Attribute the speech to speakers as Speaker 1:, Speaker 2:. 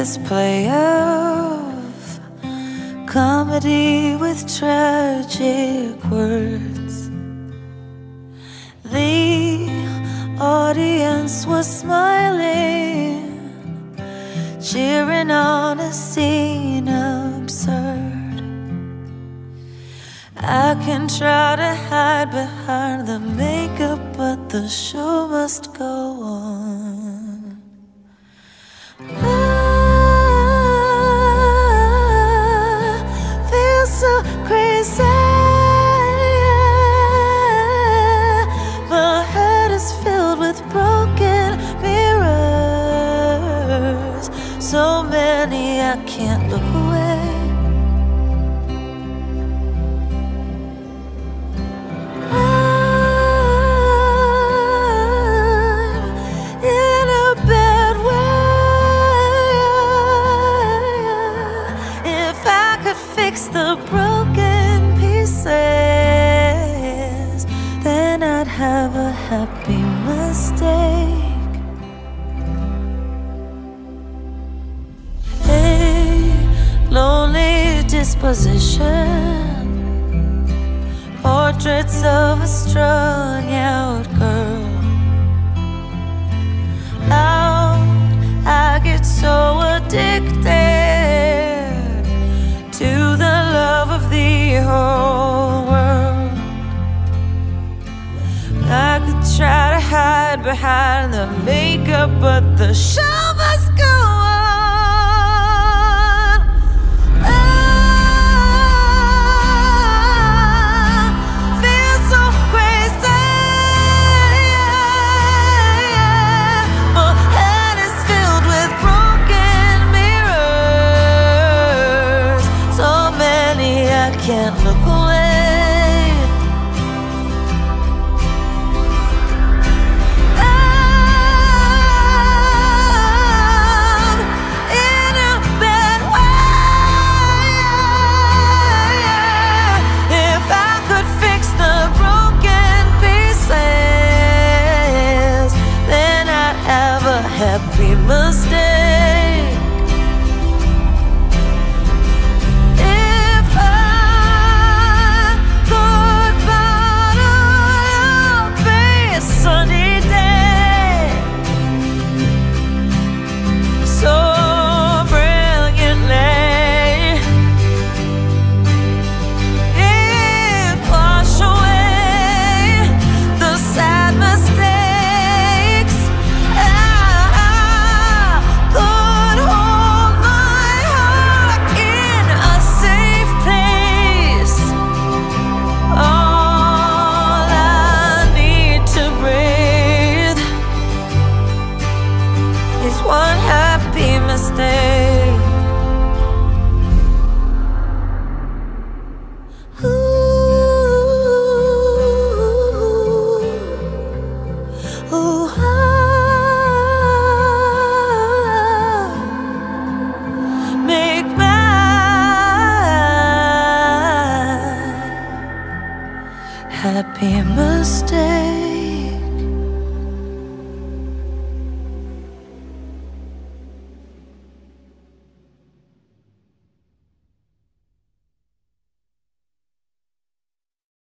Speaker 1: endless play of comedy with tragic words. The audience was smiling, cheering on a scene absurd. I can try to hide behind the makeup, but the show must go on. I feel so crazy. My head is filled with broken mirrors, so many I can't look away. The broken pieces, then I'd have a happy mistake. A lonely disposition, portraits of a strung-out girl. How I get so addicted to the love of the whole world. I could try to hide behind the makeup, but the show must go on. I feel so crazy. My head is filled with broken mirrors, so many I can't look away. I'm in a bad way. If I could fix the broken pieces, then I'd have a happy mistake. One happy mistake. Ooh, ooh, make my happy mistake.